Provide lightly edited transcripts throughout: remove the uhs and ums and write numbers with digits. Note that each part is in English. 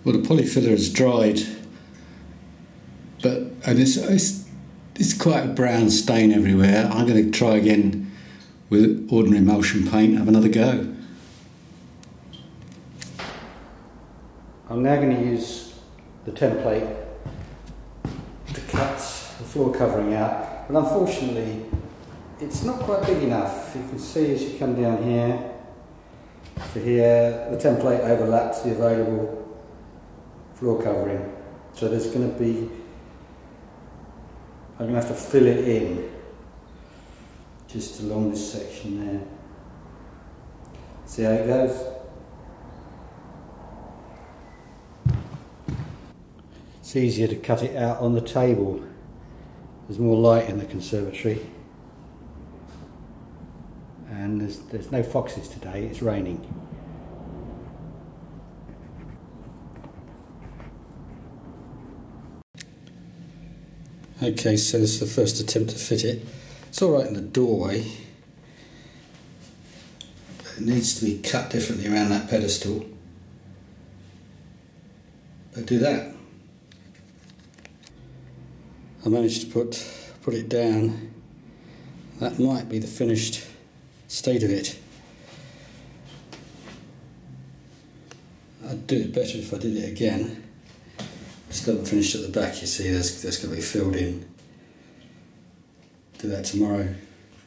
Well, the polyfiller has dried, and it's quite a brown stain everywhere. I'm going to try again with ordinary emulsion paint, have another go. I'm now going to use the template to cut the floor covering out, but unfortunately it's not quite big enough. You can see as you come down here to here, the template overlaps the available floor covering, so there's going to be, I'm going to have to fill it in just along this section there. See how it goes? It's easier to cut it out on the table. There's more light in the conservatory. And there's no foxes today, it's raining. Okay, so this is the first attempt to fit it. It's alright in the doorway. It needs to be cut differently around that pedestal. But do that. I managed to put it down. That might be the finished state of it. I'd do it better if I did it again. Still haven't finished at the back, you see, that's going to be filled in. Do that tomorrow.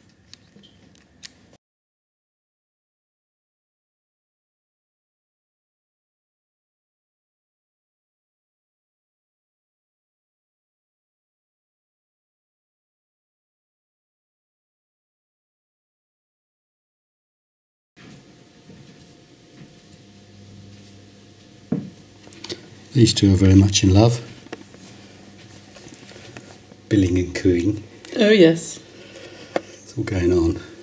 These two are very much in love. Billing and cooing. Oh yes. It's all going on.